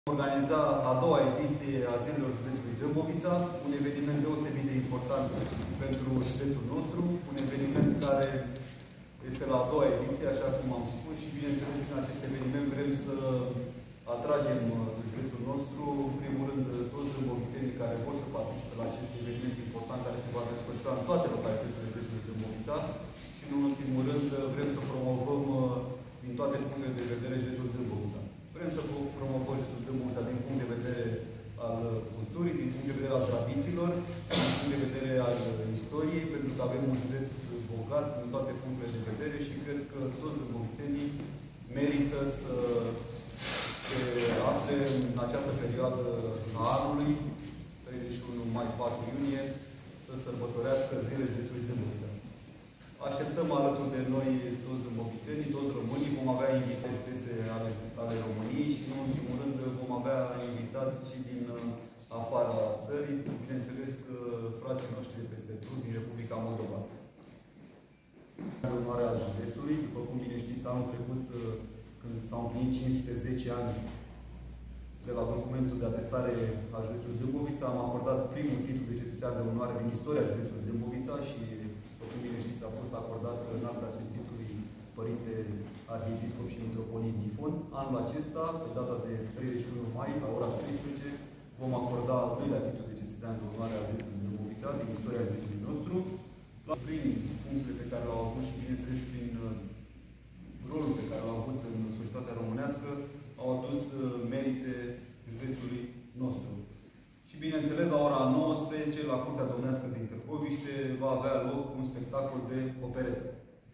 Organiza a doua ediție a Zilelor Județului Dâmbovița, un eveniment deosebit de important pentru județul nostru, un eveniment care este la a doua ediție, așa cum am spus, și bineînțeles prin acest eveniment vrem să atragem în județul nostru, în primul rând, toți dâmbovițenii care vor să participe la acest eveniment important care se va desfășura în toate localitățile județului Dâmbovița și, în ultimul rând, vrem să promovăm din toate punctele de vedere județul Dâmbovița. Vrem să promovăm județul Dâmbovița din punct de vedere al culturii, din punct de vedere al tradițiilor, din punct de vedere al istoriei, pentru că avem un județ bogat din toate punctele de vedere și cred că toți dâmbovițenii merită să se afle în această perioadă a anului, 31 mai 4 iunie, să sărbătorească zilele județului Dâmbovița. Așteptăm alături de noi toți dâmbovițenii, toți românii, vom avea invitați județe ale României și, în ultimul rând, vom avea invitați și din afara țării, bineînțeles, frații noștri de peste tot, din Republica Moldova. De onoare al județului, după cum bine știți, anul trecut, când s-au împlinit 510 ani de la documentul de atestare a județului Dâmbovița, am acordat primul titlu de cetățean de onoare din istoria județului Dâmbovița și, după cum bine știți, a fost acordat în al preasfințitului Părinte Arhiepiscop și Mitropolit Nifon. Anul acesta, pe data de 31 mai, la ora 13, vom acorda al doilea titlu de cetățean de onoare al județului Dâmbovița, din istoria județului nostru, prin funcțiile pe care le-au avut și, bineînțeles, prin rolul pe care l-au avut în societatea românească, au adus merite județului nostru. Și, bineînțeles, la ora 19, la Curtea Domnească din Târgoviște, va avea loc un spectacol de operetă.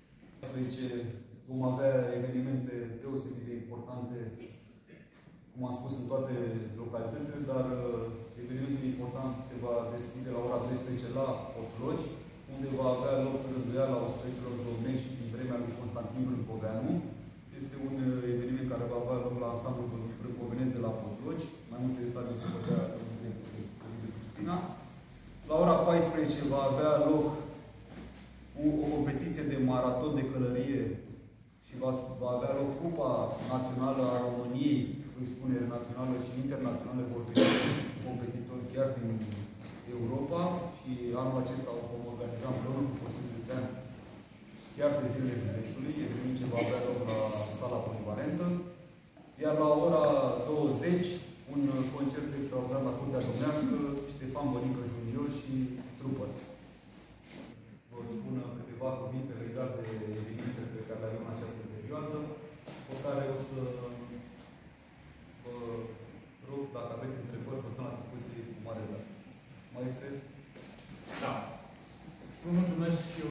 Vom avea evenimente deosebit de importante, cum am spus, în toate localitățile, dar evenimentul important se va deschide la ora 12 la Potlogi, unde va avea loc rânduiala ospeților domnești din vremea lui Constantin Brâncoveanu. Este un eveniment care va avea loc la ansamblul brâncovenesc de la Potlogi. Mai multe detalii se putea de Cristina. La ora 14 va avea loc o competiție de maraton de călărie și va avea loc Cupa Națională a României, cu expunere națională și internațională, vor fi competitori chiar din Europa și anul acesta vom organiza împreună cu Consiliul Județean chiar de zilele județului, eveniment ce va avea loc la sala polivalentă, iar la ora 20 un concert extraordinar la Curtea Domnească, Ștefan Bănică Junior și trupă. Vă spun câteva cuvinte legate de evenimentele pe care le avem în această perioadă, pe care o să vă rog, dacă aveți întrebări, vă stăm la dispoziție cu mare drag. Maestre? Da. Vă mulțumesc și eu.